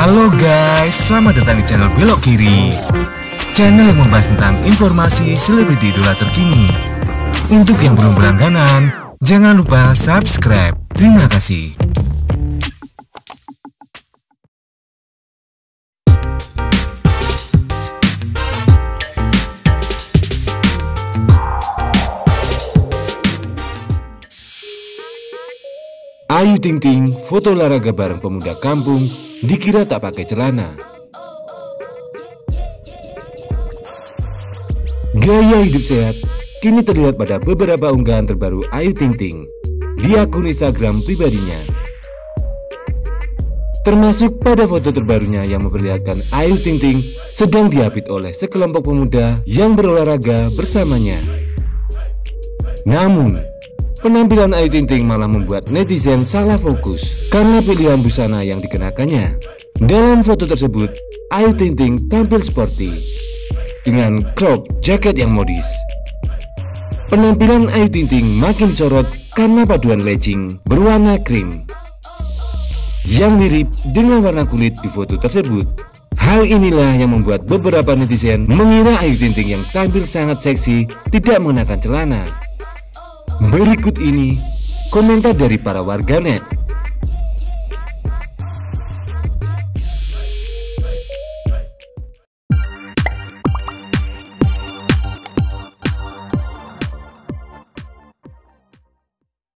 Halo guys, selamat datang di channel Belok Kiri, channel yang membahas tentang informasi selebriti idola terkini. Untuk yang belum berlangganan, jangan lupa subscribe. Terima kasih. Ayu Ting Ting foto olahraga bareng pemuda kampung dikira tak pakai celana. Gaya hidup sehat kini terlihat pada beberapa unggahan terbaru Ayu Ting Ting di akun Instagram pribadinya. Termasuk pada foto terbarunya yang memperlihatkan Ayu Ting Ting sedang diapit oleh sekelompok pemuda yang berolahraga bersamanya. Namun, penampilan Ayu Ting Ting malah membuat netizen salah fokus karena pilihan busana yang dikenakannya. Dalam foto tersebut, Ayu Ting Ting tampil sporty dengan crop jaket yang modis. Penampilan Ayu Ting Ting makin disorot karena paduan legging berwarna krim yang mirip dengan warna kulit di foto tersebut. Hal inilah yang membuat beberapa netizen mengira Ayu Ting Ting yang tampil sangat seksi tidak mengenakan celana. Berikut ini komentar dari para warganet.